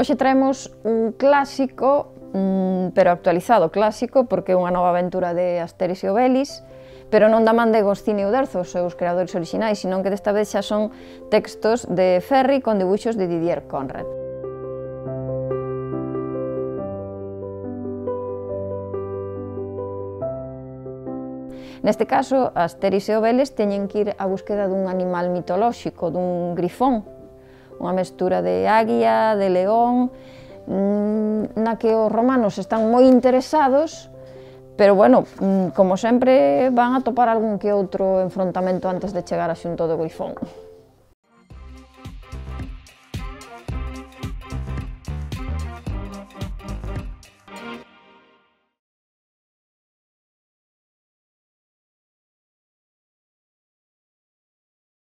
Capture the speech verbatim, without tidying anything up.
Hoxe traemos un clásico, mm, pero actualizado clásico, porque é unha nova aventura de Asterix e Obelix, pero non da man de Goscinny e Uderzo, os seus creadores orixinais, senón que desta vez xa son textos de Ferri con dibuixos de Didier Conrad. Neste caso, Asterix e Obelix teñen que ir á búsqueda dun animal mitolóxico, dun grifón, unha mestura de águia, de león, na que os romanos están moi interesados, pero, bueno, como sempre, van a topar algún que outro enfrontamento antes de chegar a xunto do grifón.